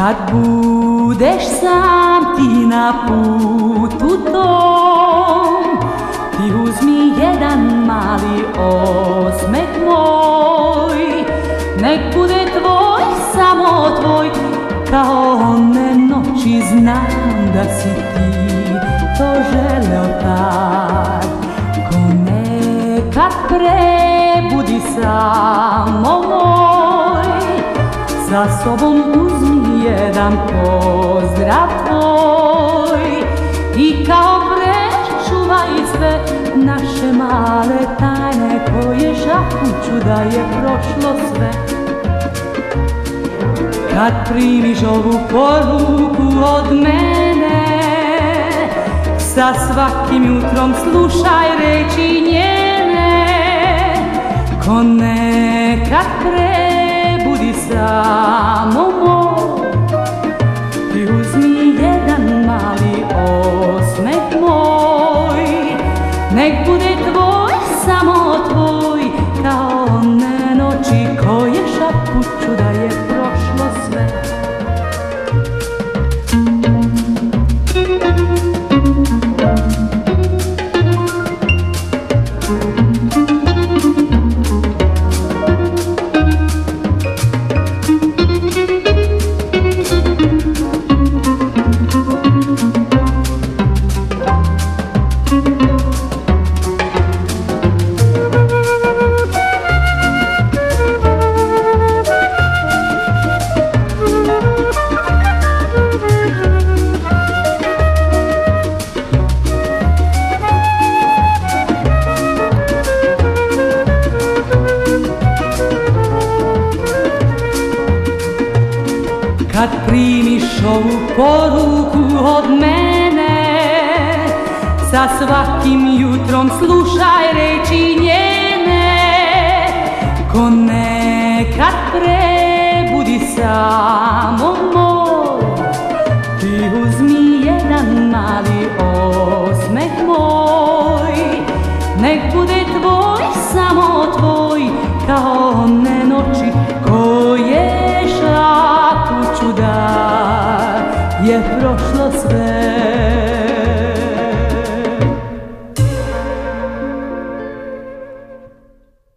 Kad budeš sam ti na putu tom, ti uzmi jedan mali osmeh moj. Nek bude tvoj, samo tvoj, kao one noći znam da si ti to želeo tad. Ko nekad prebudi samo moj, sa sobom uzmi jedan pozdrav tvoj i kao prečuvaj sve naše male tajne koje šapuću da je prošlo sve. Kad primiš ovu poruku od mene, sa svakim jutrom slušaj reči njene. Ko nekad prebudi samo moj, ti uzmi jedan mali osmeh moj. Nek bude tvoj, samo tvoj, kao one noći koje šapuću da je prošlo sve. Kad primiš ovu poruku od mene, sa svakim jutrom slušaj reči njene. Ko nekad prebudi samo moj,